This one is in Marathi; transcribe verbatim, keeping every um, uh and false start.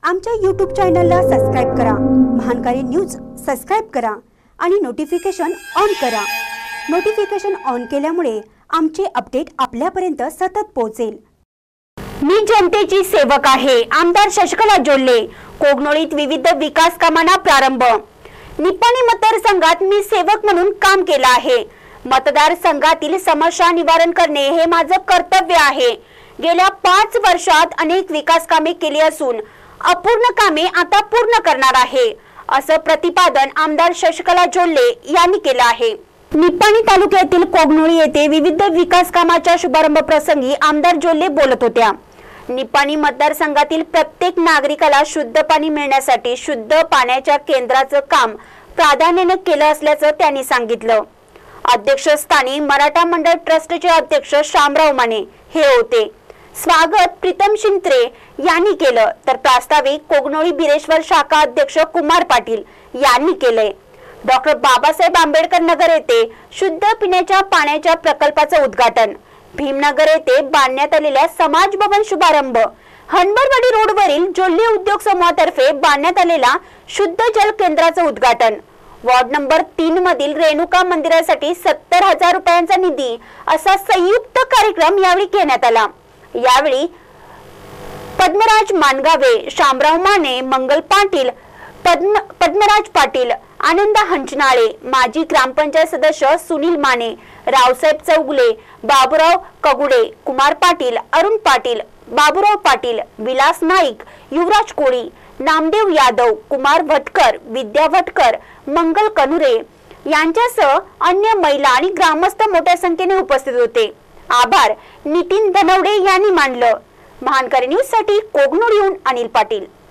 आमच्या यूट्यूब चॅनलला सबस्क्राइब करा, महानकारी न्यूज सबस्क्राइब करा आणि नोटिफिकेशन ऑन करा। नोटिफिकेशन ऑन केल्यामुळे आमचे अपडेट आपल्यापर्यंत सतत पोहोचेल। मी जनतेची सेवक आहे। आमदार शशिकला जोल्ले। कोगनोळीत विविध विकास कामांना प्रारंभ। निपाणी मतदारसंघात मी सेवक म्हणून काम केले आहे। मतदारसंघातील समस्या निवारण करणे हे माझे कर्तव्य आहे। गेल्या पाच वर्षात अनेक विकास कामे केली असून अपूर्ण कामे आता पूर्ण करणार आहे, असं प्रतिपादन आमदार शशिकला जोल्ले यांनी केले आहे। निपाणी तालुक्यातील कोगनोळी येथे विविध विकास कामाच्या शुभारंभ प्रसंगी आमदार जोल्ले बोलत होत्या। निपाणी मतदारसंघातील प्रत्येक नागरिकाला शुद्ध पाणी मिळण्यासाठी शुद्ध पाण्याच्या केंद्राचं काम प्राधान्याने केलं असल्याचं त्यांनी सांगितलं। अध्यक्षस्थानी मराठा मंडळ ट्रस्टचे अध्यक्ष शामराव माने हे होते। स्वागत प्रीतम शिंत्रे यांनी केलं, तर प्रास्ताविक कोगनोळी बिरेश्वर शाखा अध्यक्ष कुमार पाटील यांनी केले। डॉक्टर बाबासाहेब आंबेडकर नगर येथे शुद्ध पिण्याच्या पाण्याच्या प्रकल्पाचं उद्घाटन, भीमनगर येथे बांधण्यात आलेल्या समाज भवन शुभारंभ, हनबरवाडी रोडवरील जोल्ले उद्योग समूहातर्फे बांधण्यात आलेल्या शुद्ध जल केंद्राचं उद्घाटन, वार्ड नंबर तीन मधील रेणुका मंदिरासाठी सत्तर हजार रुपयांचा निधी असा संयुक्त कार्यक्रम यावेळी घेण्यात आला। यावेळी पद्मराज मानगावे, शामराव माने, मंगल पाटील, पद्म पद्मराज पाटील, आनंद हंचनाळे, माजी ग्रामपंचायत सदस्य सुनील माने, रावसाहेब चौगुले, बाबूराव कगुडे, कुमार पाटील, अरुण पाटील, बाबूराव पाटील, विलास नाईक, युवराज कोळी, नामदेव यादव, कुमार भटकर, विद्या भटकर, मंगल कनुरे यांच्यासह अन्य महिला आणि ग्रामस्थ मोठ्या संख्येने उपस्थित होते। आभार नितीन धनवडे यांनी मानलं। महानकारी न्यूज साठी कोगनोळीहून अनिल पाटील।